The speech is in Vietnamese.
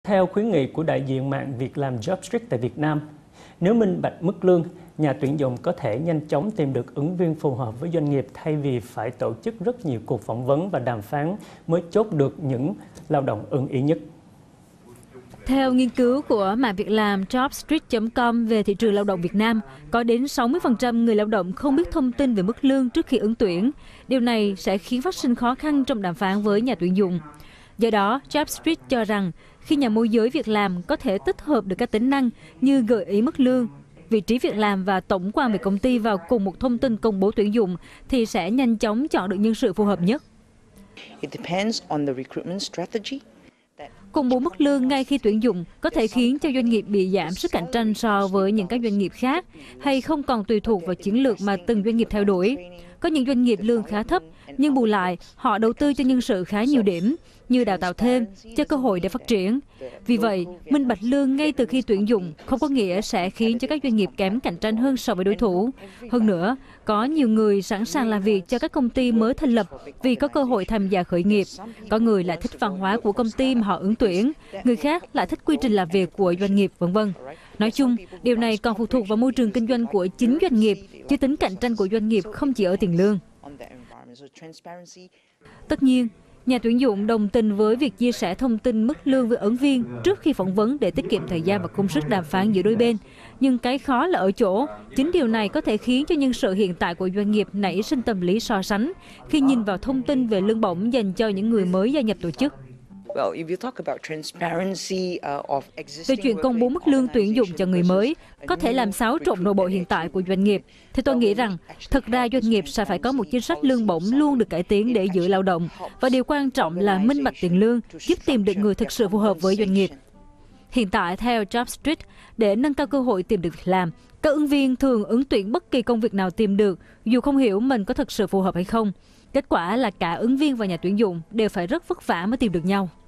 Theo khuyến nghị của đại diện mạng việc làm JobStreet tại Việt Nam, nếu minh bạch mức lương, nhà tuyển dụng có thể nhanh chóng tìm được ứng viên phù hợp với doanh nghiệp thay vì phải tổ chức rất nhiều cuộc phỏng vấn và đàm phán mới chốt được những lao động ưng ý nhất. Theo nghiên cứu của mạng việc làm jobstreet.com về thị trường lao động Việt Nam, có đến 60% người lao động không biết thông tin về mức lương trước khi ứng tuyển. Điều này sẽ khiến phát sinh khó khăn trong đàm phán với nhà tuyển dụng. Do đó, JobStreet cho rằng khi nhà môi giới việc làm có thể tích hợp được các tính năng như gợi ý mức lương, vị trí việc làm và tổng quan về công ty vào cùng một thông tin công bố tuyển dụng thì sẽ nhanh chóng chọn được nhân sự phù hợp nhất. Công bố mức lương ngay khi tuyển dụng có thể khiến cho doanh nghiệp bị giảm sức cạnh tranh so với những các doanh nghiệp khác hay không còn tùy thuộc vào chiến lược mà từng doanh nghiệp theo đuổi. Có những doanh nghiệp lương khá thấp, nhưng bù lại họ đầu tư cho nhân sự khá nhiều điểm, như đào tạo thêm, cho cơ hội để phát triển. Vì vậy, minh bạch lương ngay từ khi tuyển dụng không có nghĩa sẽ khiến cho các doanh nghiệp kém cạnh tranh hơn so với đối thủ. Hơn nữa, có nhiều người sẵn sàng làm việc cho các công ty mới thành lập vì có cơ hội tham gia khởi nghiệp. Có người lại thích văn hóa của công ty mà họ ứng tuyển, người khác lại thích quy trình làm việc của doanh nghiệp, v.v. Nói chung, điều này còn phụ thuộc vào môi trường kinh doanh của chính doanh nghiệp, chứ tính cạnh tranh của doanh nghiệp không chỉ ở tiền lương. Tất nhiên, nhà tuyển dụng đồng tình với việc chia sẻ thông tin mức lương với ứng viên trước khi phỏng vấn để tiết kiệm thời gian và công sức đàm phán giữa đôi bên. Nhưng cái khó là ở chỗ, chính điều này có thể khiến cho nhân sự hiện tại của doanh nghiệp nảy sinh tâm lý so sánh khi nhìn vào thông tin về lương bổng dành cho những người mới gia nhập tổ chức. Về chuyện công bố mức lương tuyển dụng cho người mới có thể làm xáo trộn nội bộ hiện tại của doanh nghiệp, thì tôi nghĩ rằng thực ra doanh nghiệp sẽ phải có một chính sách lương bổng luôn được cải tiến để giữ lao động, và điều quan trọng là minh bạch tiền lương, giúp tìm được người thực sự phù hợp với doanh nghiệp. Hiện tại, theo JobStreet, để nâng cao cơ hội tìm được việc làm, các ứng viên thường ứng tuyển bất kỳ công việc nào tìm được, dù không hiểu mình có thực sự phù hợp hay không. Kết quả là cả ứng viên và nhà tuyển dụng đều phải rất vất vả mới tìm được nhau.